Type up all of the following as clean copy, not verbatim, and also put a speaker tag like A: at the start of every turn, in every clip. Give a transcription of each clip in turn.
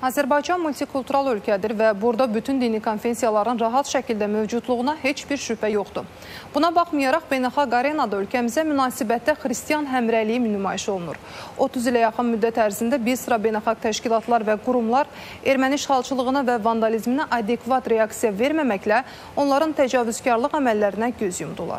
A: Azərbaycan multikultural ölkədir və burada bütün dini konfessiyaların rahat şəkildə mövcudluğuna heç bir şübhə yoxdur. Buna baxmayaraq beynəlxalq arenada ölkəmizə münasibətdə xristian həmrəyliyi nümayiş olunur. 30 ilə yaxın müddət ərzində bir sıra beynəlxalq təşkilatlar və qurumlar erməni işğalçılığına və vandalizminə adekvat reaksiya verməməklə onların təcavüzkarlıq əməllərinə göz yumdular.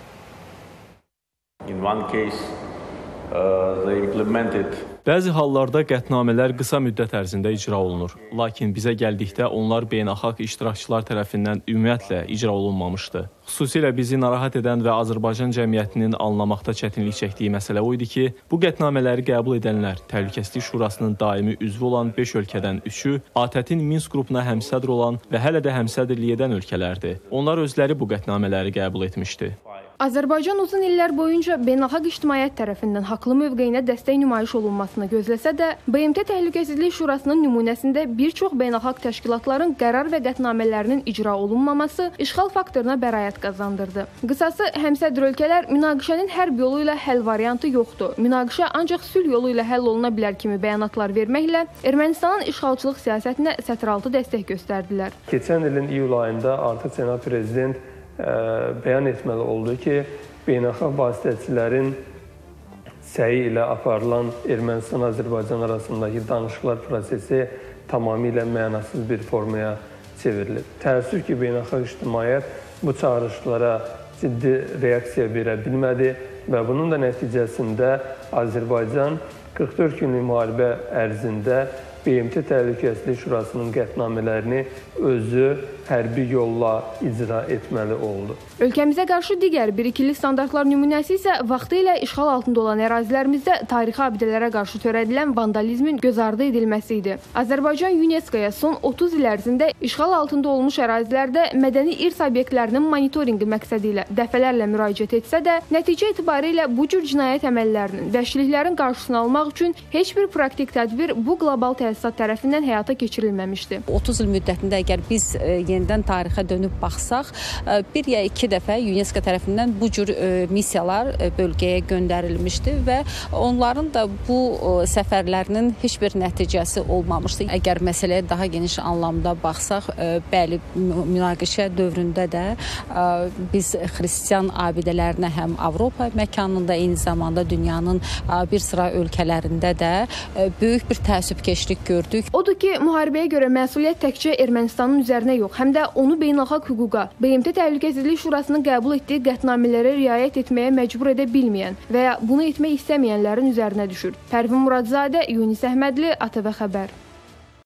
B: Bəzi hallarda qətnamələr qısa müddət ərzində icra olunur. Lakin bizə gəldikdə onlar beynəlxalq iştirakçılar tərəfindən ümumiyyətlə icra olunmamışdı. Xüsusilə bizi narahat edən və Azərbaycan cəmiyyətinin anlamaqda çətinlik çəkdiyi məsələ o idi ki, bu qətnamələri qəbul edənlər Təhlükəsizlik Şurasının daimi üzvü olan 5 ölkədən 3-ü, ATƏT-in Minsk qrupuna həmsədr olan və hələ də həmsədrlik edən ölkələrdir. Onlar özləri bu qətnamələri qəbul etmişdi.
C: Azərbaycan uzun illər boyunca beynəlxalq ictimaiyyət tərəfindən haqlı mövqeyinə dəstək nümayiş olunmasını gözləsə də, BMT Təhlükəsizlik Şurasının nümunəsində bir çox beynəlxalq təşkilatların qərar və qətnamələrinin icra olunmaması işğal faktoruna bəraət qazandırdı. Qısası, həmsədr ölkələr münaqişənin hərb yolu ilə həll variantı yoxdur, münaqişə ancaq sülh yolu ilə həll oluna bilər kimi bəyanatlar verməklə Ermənistanın işğalçılıq siyasətinə sətiraltı dəstək göstərdilər.
D: Keçən ilin iyul ayında artıq Cənab Prezident bəyan etməli oldu ki, beynəlxalq vasitəçilərin səyi ilə aparılan Ermənistan-Azərbaycan arasındakı danışıqlar prosesi tamamilə mənasız bir formaya çevrilir. Təəssüf ki, beynəlxalq ictimaiyyət bu çağırışlara ciddi reaksiya verə bilmədi və bunun da nəticəsində Azərbaycan 44 günlük müharibə ərzində BMT Təhlükəsizlik Şurasının qətnamələrini özü hərbi yolla icra etməli oldu.
C: Ölkəmizə qarşı digər bir ikili standartlar nümunəsi isə vaxtilə işğal altında olan ərazilərimizdə tarixi abidələrə qarşı törədilən vandalizmin göz ardı edilməsi idi. Azərbaycan UNESCO-ya son 30 il ərzində işğal altında olmuş ərazilərdə mədəni irs obyektlərinin monitorinqi məqsədi ilə dəfələrlə müraciət etsə də, nəticə etibarilə bu cür cinayət əməllərinin, vəhşiliklərin qarşısını almaq üçün heç bir praktik tədbir bu qlobal təsisat tərəfindən həyata keçirilməmişdi.
E: 30 il müddətində əgər biz yenidən tarixə dönüb baxsaq, bir ya iki dəfə UNESCO tərəfindən bu cür missiyalar bölgəyə göndərilmişdi və onların da bu səfərlərinin heç bir nəticəsi olmamışdı. Əgər məsələyə daha geniş anlamda baxsaq, bəli, münaqişə dövründə də biz xristian abidələrinə həm Avropa məkanında, eyni zamanda dünyanın bir sıra ölkələrində də böyük bir təəssübkeşlik gördük.
C: Odur ki, müharibəyə görə məsuliyyət təkcə Ermənistanın üzərinə yox, həm də onu beynəlxalq hüquqa, BMT Təhlükəsizlik Şurasının qəbul etdiyi qətnamələrə riayət etməyə məcbur edə bilməyən və ya bunu etmək istəməyənlərin üzərinə düşür. Pərvin Muradzadə, Yunis Əhmədli, ATV Xəbər.